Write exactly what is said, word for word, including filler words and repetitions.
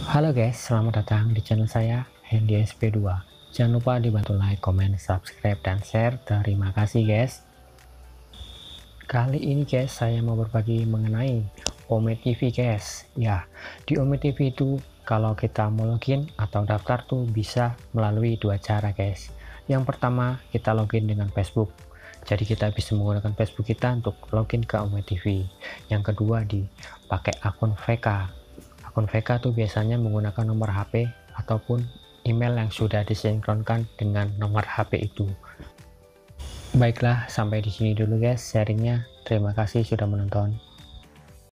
Halo guys, selamat datang di channel saya Hendy S P dua. Jangan lupa dibantu like, comment, subscribe, dan share. Terima kasih guys. Kali ini guys, saya mau berbagi mengenai Ome T V guys. Ya, di Ome T V itu kalau kita mau login atau daftar tuh bisa melalui dua cara guys. Yang pertama, kita login dengan Facebook. Jadi kita bisa menggunakan Facebook kita untuk login ke Ome T V. Yang kedua, dipakai akun V K. Akun V K tuh biasanya menggunakan nomor H P ataupun email yang sudah disinkronkan dengan nomor H P itu. Baiklah, sampai di sini dulu guys sharingnya. Terima kasih sudah menonton.